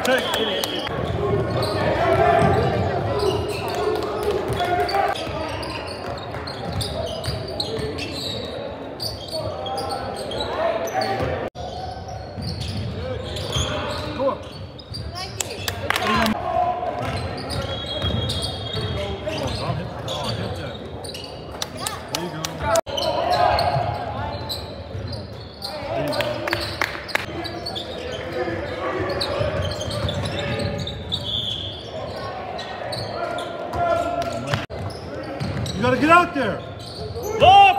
You gotta get out there. Look!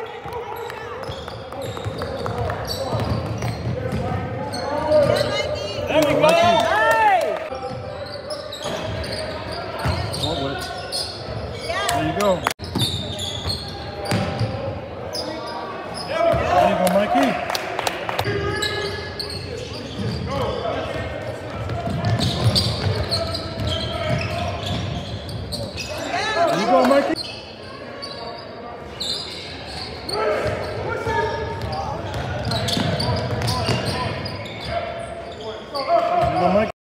There we go. Hey! There you go. There you go, Mikey. There you go, Mikey.